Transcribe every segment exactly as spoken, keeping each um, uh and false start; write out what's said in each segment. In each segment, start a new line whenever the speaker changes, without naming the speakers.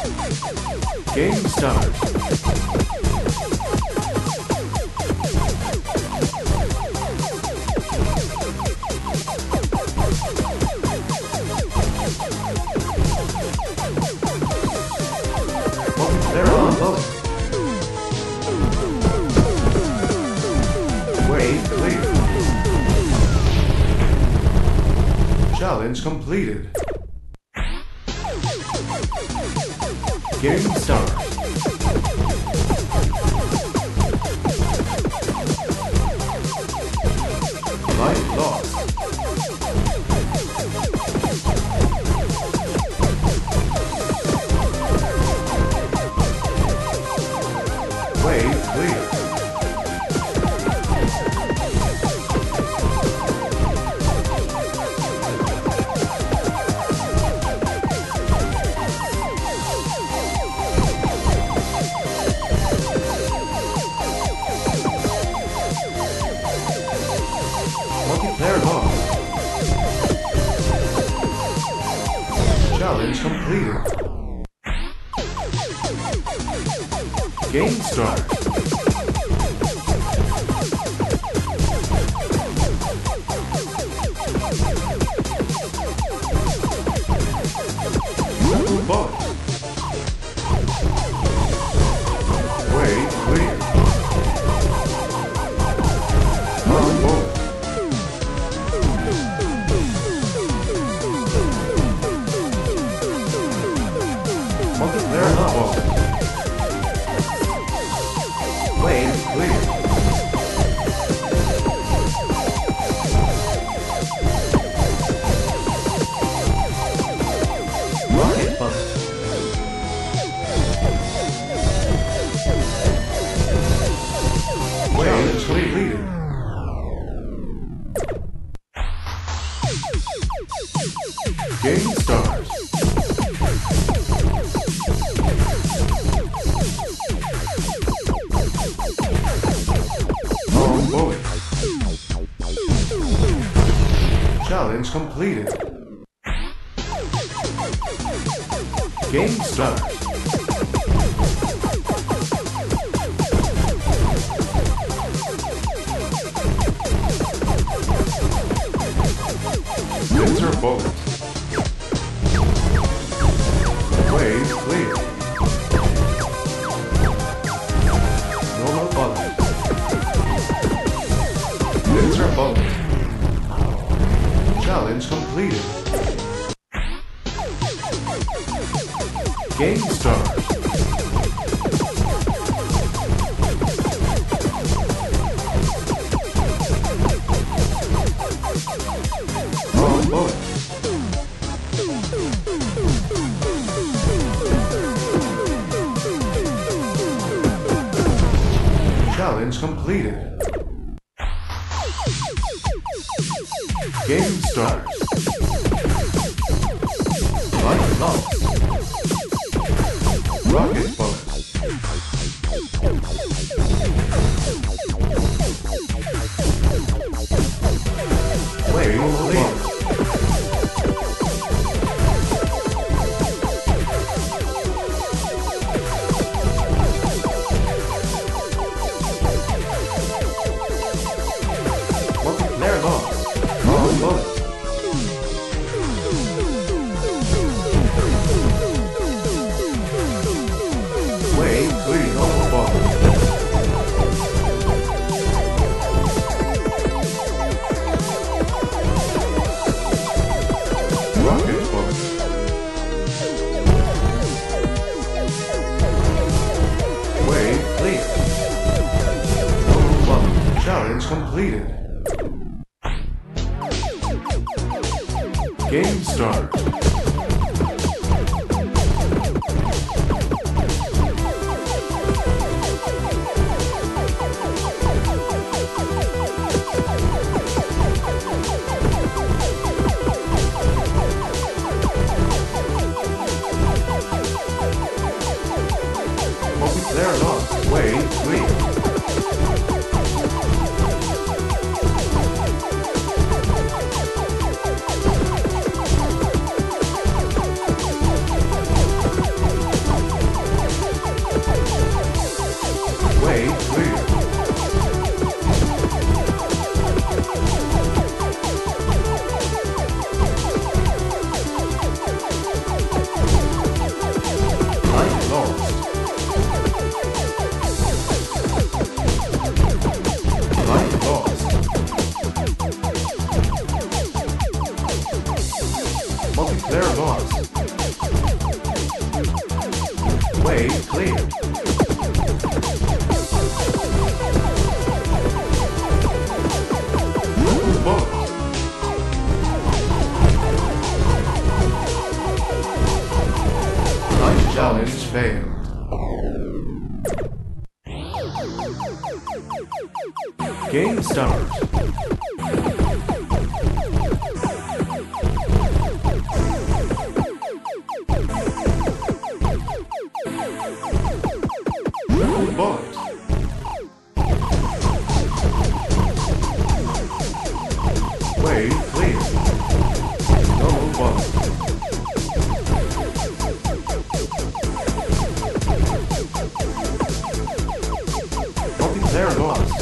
Game start. They're on bullet. Wave clear. Challenge completed. Game start. Life lost. Wave clear. Multiplayer lost. Challenge completed. Game start. Double bullet. Wave clear. One bullet. Multiplayer bullet. Wave clear. Rocket bullet. Wave completed. Game starts. Bullet. Challenge completed. Game start. Winter bullet. Wave clear. Normal bullet. Winter bullet. Challenge completed. Game start. Wrong bullet. Challenge completed. Game starts. Life lost. Rocket bullet. Wave clear. Multiplayer lost. Wrong bullet. Wave clear. Normal ball. Rocket bullet. Wave clear. Normal ball. Challenge completed. Game start. Multiplayer lost. Wave clear. Way clear. Triple bonus. Nice challenge failed. Game start. Triple bonus. Way clear. Double bonus. Multiplayer lost.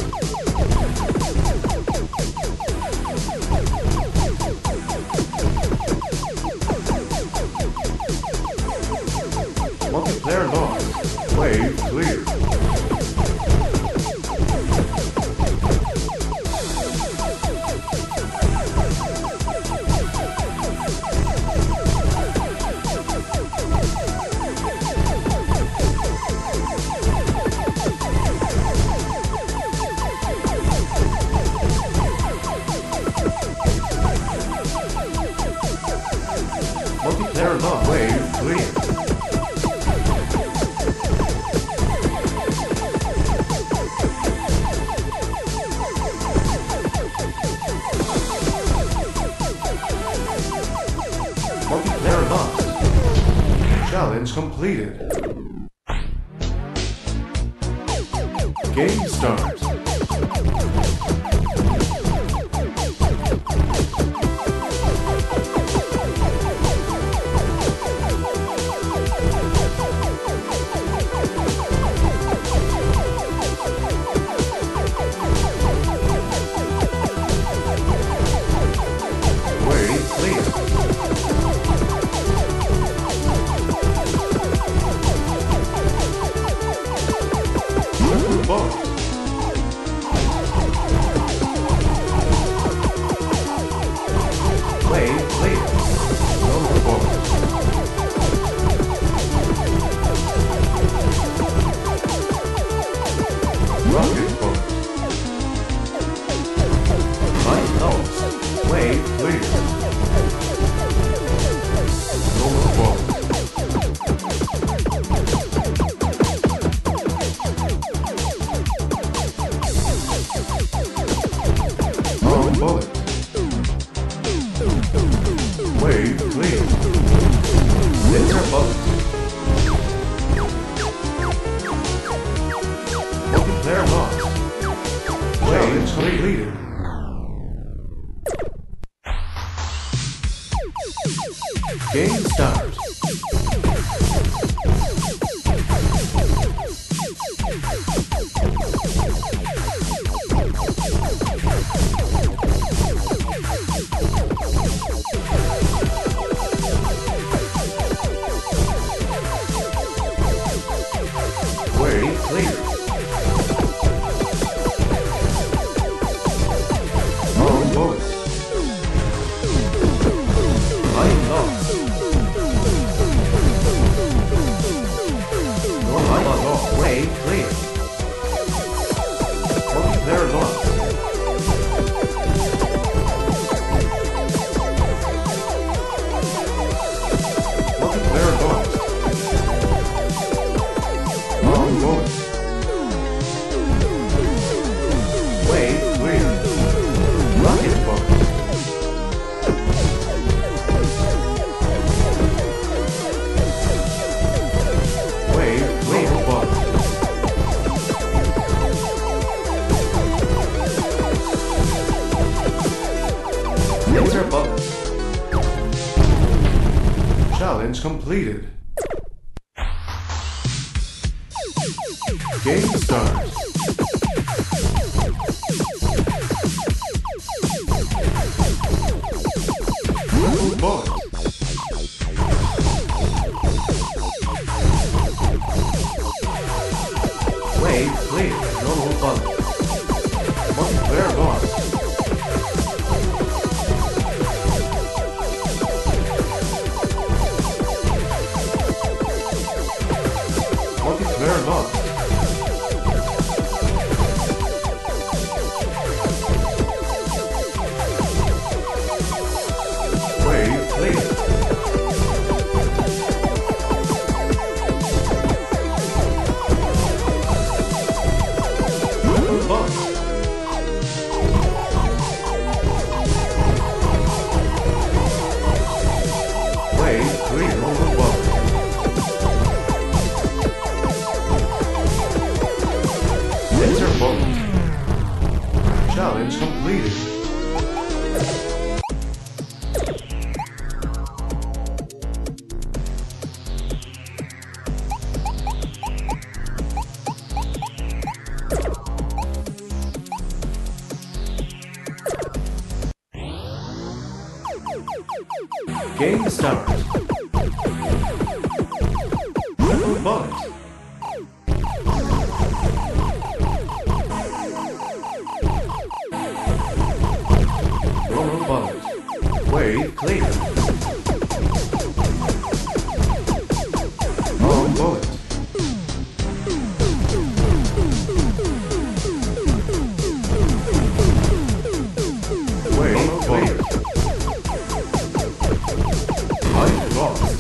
Multiplayer lost. Way clear. Multiplayer lost. Way clear. Multiplayer lost. Challenge completed. Game start. Way clear. Triple bonus. Way clear. Double bonus. Rocket bonus. Light lost. Way clear. Double bonus. Wrong bullet. Way clear. Laser bullet. Multiplayer lost. Challenge completed. Game start. Way clear. Wrong bullet. Light lost. No light lost. Way clear. Multiplayer lost. Multiplayer lost. Wrong bullet. Way clear. Rocket bonus. Way clear bonus. Laser bonus. Challenge completed. Game start. Triple bonus. Way clear. Normal bonus. Multiplayer lost. Multiplayer lost. Wave clear. Lost. Wave clear over bubble. Enter boat. Challenge completed. Game starts. Triple bullet. Roll bullet. Wave clear. Long bullet. Wave clear. Light lost.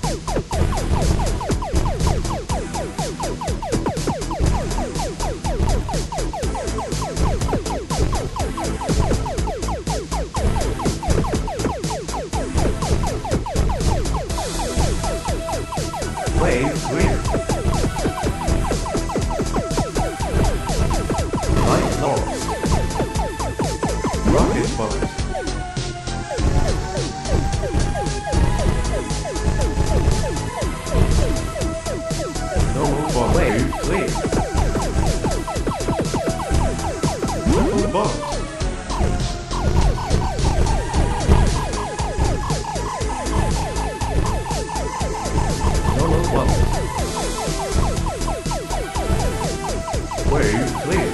Wave clear. Light lost. Rocket bullet. Wave clear. Triple bullet. Normal bullet. Wave clear.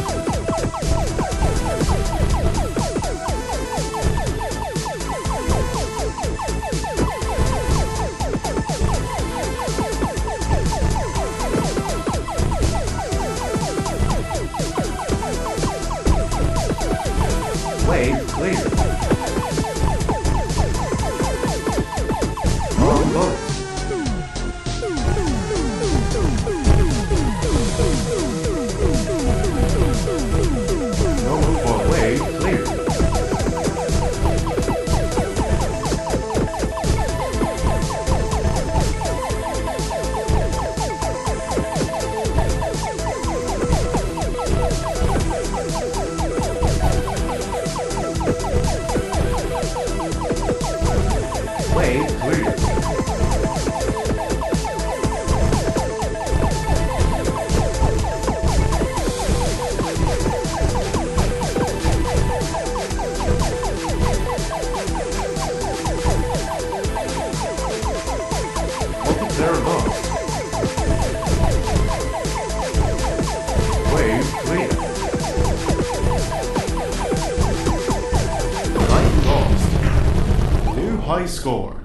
Wave clear. Long bullet. Normal bullet. Wave clear. Wave clear. Multiplayer lost. Wave clear. Light lost. New high score.